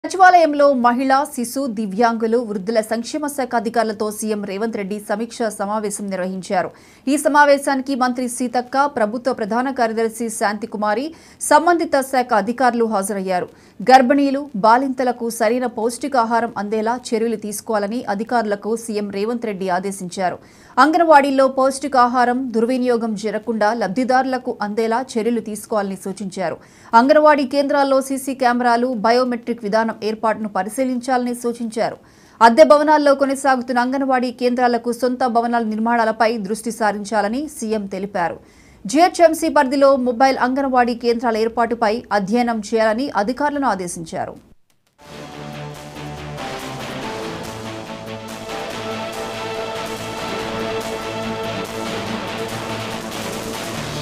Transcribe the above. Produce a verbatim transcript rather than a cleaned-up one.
సచివాలయంలో మహిళా శిశు దివ్యాంగులు వృద్ధుల సంక్షేమ శాఖ అధికారులతో సీఎం రేవంత్ రెడ్డి సమీక్ష సమావేశం నిర్వహించారు। ఈ సమావేశానికి మంత్రి సీతక్క, ప్రభుత్వ ప్రధాన కార్యదర్శి శాంతికుమారి, సంబంధిత శాఖ అధికారులు హాజరయ్యారు। గర్భిణీలు, బాలింతలకు సరైన పౌష్టికాహారం అందేలా చర్యలు తీసుకోవాలని అధికారులకు సీఎం రేవంత్ రెడ్డి ఆదేశించారు। అంగన్వాడీల్లో పౌష్టికాహారం దుర్వినియోగం జరగకుండా లబ్ధిదారులకు అందేలా చర్యలు తీసుకోవాలని సూచించారు। అంగన్వాడీ కేంద్రాల్లో సీసీ కెమెరాలు, బయోమెట్రిక్ విధానం ఏర్పాటును పరిశీలించాలని సూచించారు। అద్దె భవనాల్లో కొనసాగుతున్న అంగన్వాడీ కేంద్రాలకు సొంత భవనాల నిర్మాణాలపై దృష్టి సారించాలని సీఎం తెలిపారు। జీహెచ్ఎంసీ పరిధిలో మొబైల్ అంగన్వాడీ కేంద్రాల ఏర్పాటుపై అధ్యయనం చేయాలని అధికారులను ఆదేశించారు।